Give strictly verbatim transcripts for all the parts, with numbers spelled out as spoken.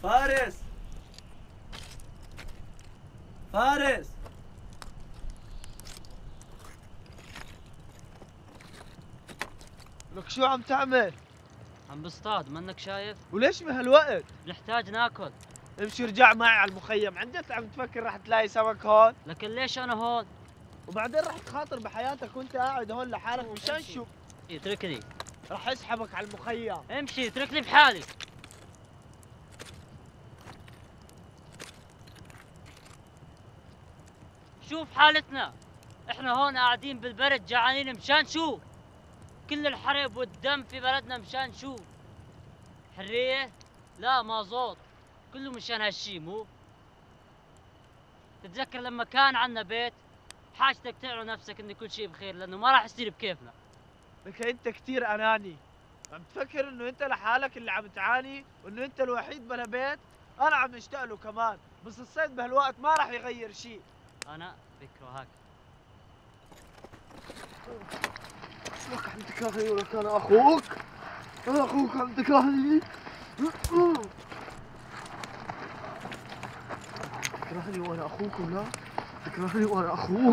فارس فارس لك شو عم تعمل؟ عم بصطاد، منك شايف؟ وليش بهالوقت؟ نحتاج ناكل. امشي ارجع معي على المخيم، عن جد عم تفكر رح تلاقي سمك هون؟ لكن ليش انا هون؟ وبعدين رح تخاطر بحياتك وانت قاعد هون لحالك مشان شو؟ اتركني. رح اسحبك على المخيم. امشي اتركني بحالي. شوف حالتنا، احنا هون قاعدين بالبرد جعانين مشان شو؟ كل الحرب والدم في بلدنا مشان شو؟ حرية؟ لا ما زوط، كله مشان هالشي مو؟ تتذكر لما كان عنا بيت؟ حاجتك تعلو نفسك ان كل شيء بخير لانه ما راح يصير بكيفنا. لك انت كثير اناني، عم تفكر انه انت لحالك اللي عم تعاني وانه انت الوحيد بلا بيت؟ انا عم اشتاق له كمان، بس الصيد بهالوقت ما راح يغير شيء. انا بكره هيك. شو لك عم تكرهني ولك انا اخوك؟ انا اخوك عم تكرهني؟ تكرهني وانا اخوك ولا؟ تكرهني وانا اخوك؟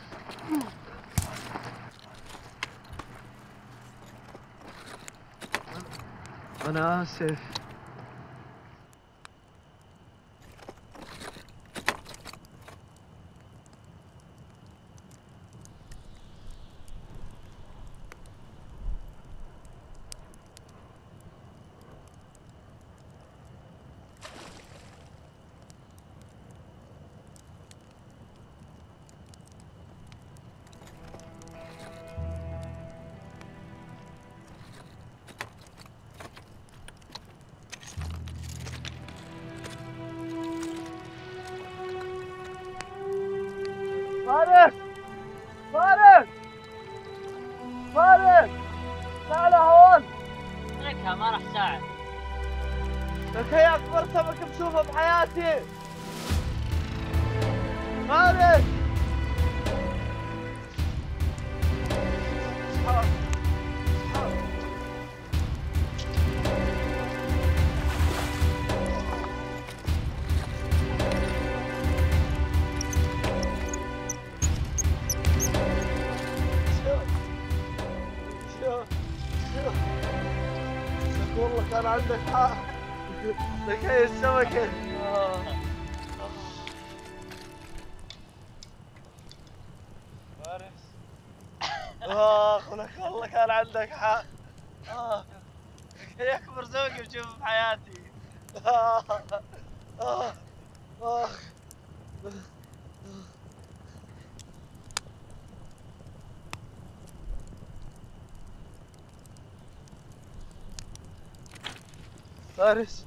انا اسف. فارس! فارس! فارس! تعال هون! اتركها ما راح تساعد. لك هي أكبر سمك بشوفه بحياتي! فارس! والله كان عندك حق. لك هي السمكة. فارس. اخ ولك والله كان عندك حق. اه هي اكبر سمكة بشوفها بحياتي. آه. آه. آه. فارس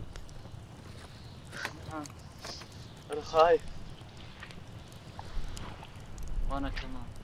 أنا خايف. وأنا كمان.